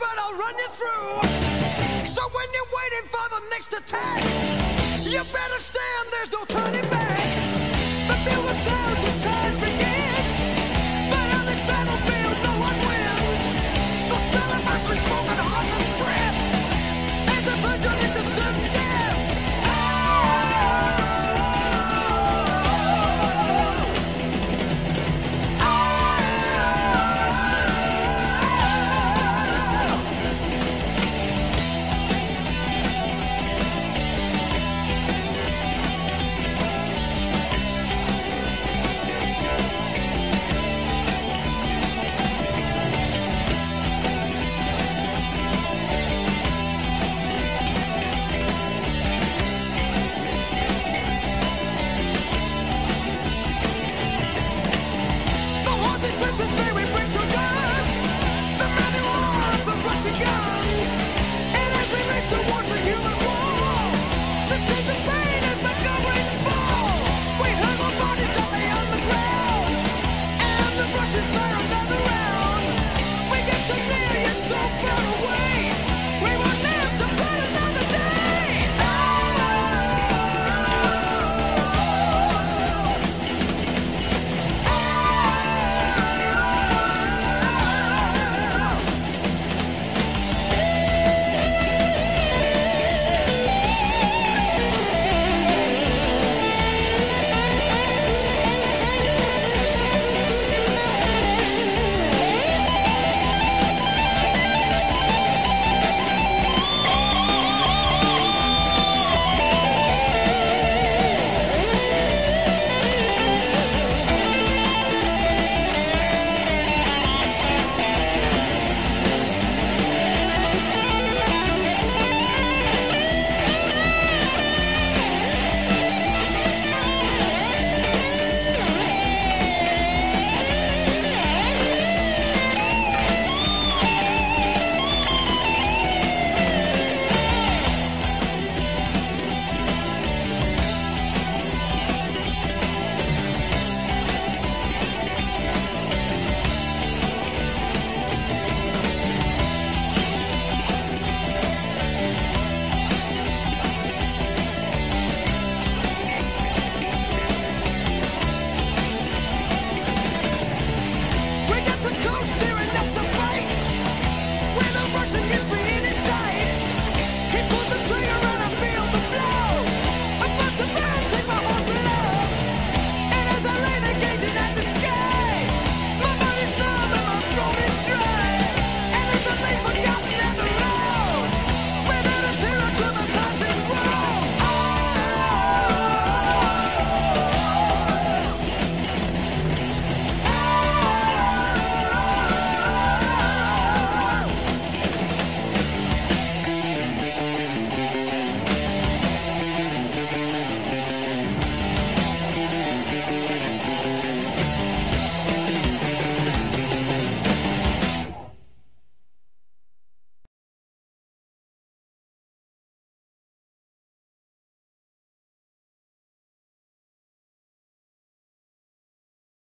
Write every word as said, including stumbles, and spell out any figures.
but I'll run you through. So when you're waiting for the next attack, you better stand, there's no turning back. The bugle sounds, the charge begins, but on this battlefield no one wins. The smell of ice smoke and horse's breath as a virgin into sudden death. Russian